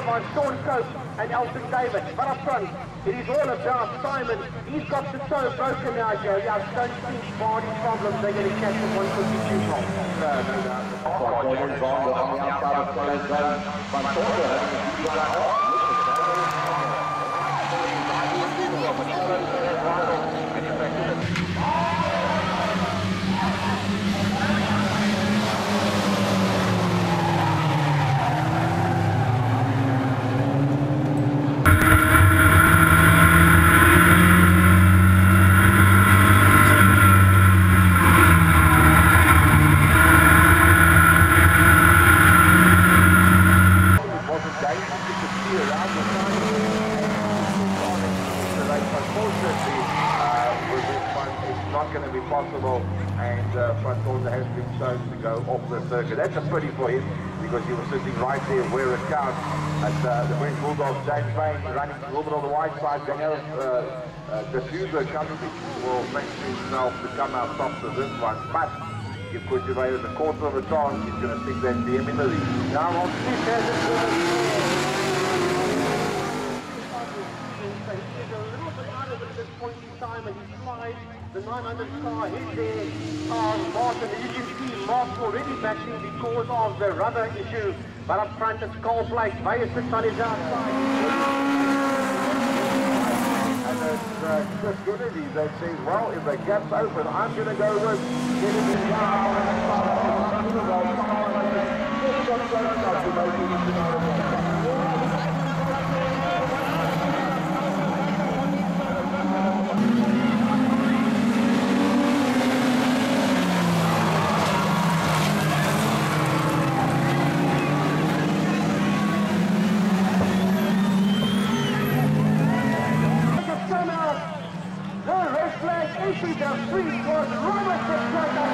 taken by Sean Cope and Elton David. But up front, it is all about Simon. He's got the toe broken now, Joe. I don't think Vardy's problems are going to catch him 152 from. No doubt. Gordon Bond on the outside of Collins zone. Van Tonder possible, and Van Tonder has been shown to go off the circuit. That's a pity for him, because he was sitting right there where it counts. And the French Bulldogs, James Payne, running a little bit on the wide side. Daniel Diffuser comes will fancy himself to come out top to this one. But if Kutjevay has a quarter of a chance, he's going to stick that DM in the lead. Now on Smith has it. This point in time, and he slides the 900 car hit there. Martin, as you can see, Mark's already backing because of the rubber issue. But up front, it's Cole Blake. Bayer sits on his outside. And it's Chris Kennedy that says, well, if the gap's open, I'm going to go with getting the Entry the free was Robert the